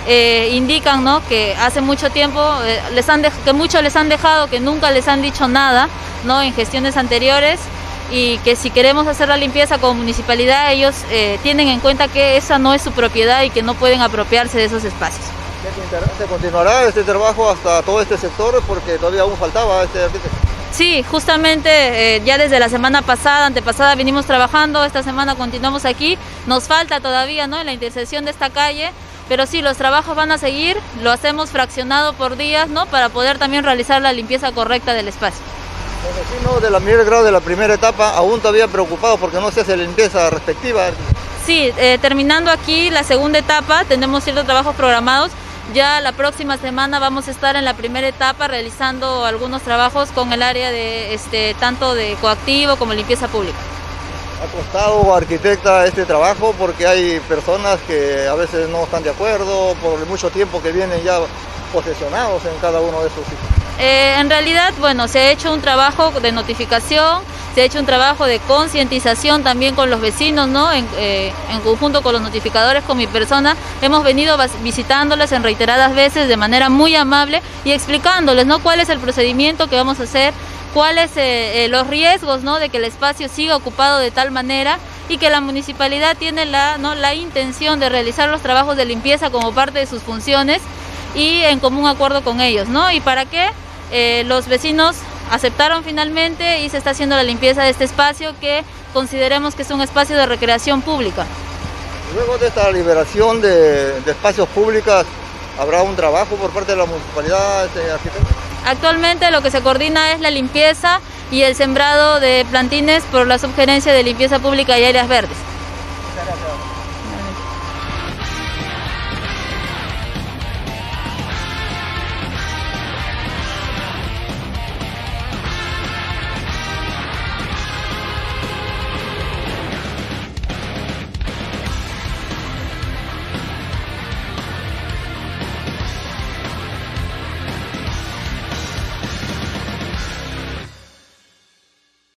indican, ¿no?, que hace mucho tiempo que muchos les han dejado, que nunca les han dicho nada, ¿no?, en gestiones anteriores, y que si queremos hacer la limpieza como municipalidad, ellos tienen en cuenta que esa no es su propiedad y que no pueden apropiarse de esos espacios. ¿Se continuará este trabajo hasta todo este sector? Porque todavía aún faltaba este arquitecto. Sí, justamente ya desde la semana pasada, antepasada vinimos trabajando, esta semana continuamos aquí, nos falta todavía, ¿no?, en la intersección de esta calle, pero sí, los trabajos van a seguir, lo hacemos fraccionado por días, ¿no?, para poder también realizar la limpieza correcta del espacio. Los vecinos de la Miguel Grau de la primera etapa aún todavía preocupados porque no se hace la limpieza respectiva. Sí, terminando aquí la segunda etapa, tenemos ciertos trabajos programados. Ya la próxima semana vamos a estar en la primera etapa realizando algunos trabajos con el área de tanto de coactivo como limpieza pública. ¿Ha costado, arquitecta, este trabajo? Porque hay personas que a veces no están de acuerdo por mucho tiempo que vienen ya posesionados en cada uno de esos sitios. En realidad, bueno, se ha hecho un trabajo de notificación, se ha hecho un trabajo de concientización también con los vecinos, ¿no?, en conjunto con los notificadores, con mi persona. Hemos venido visitándoles en reiteradas veces de manera muy amable y explicándoles, ¿no?, cuál es el procedimiento que vamos a hacer, cuáles los riesgos, ¿no?, de que el espacio siga ocupado de tal manera, y que la municipalidad tiene la intención de realizar los trabajos de limpieza como parte de sus funciones y en común acuerdo con ellos, ¿no? ¿Y para qué? Los vecinos aceptaron finalmente y se está haciendo la limpieza de este espacio, que consideremos que es un espacio de recreación pública. Luego de esta liberación de espacios públicos, ¿habrá un trabajo por parte de la municipalidad, arquitecto? Actualmente lo que se coordina es la limpieza y el sembrado de plantines por la Subgerencia de Limpieza Pública y Áreas Verdes. Muchas gracias.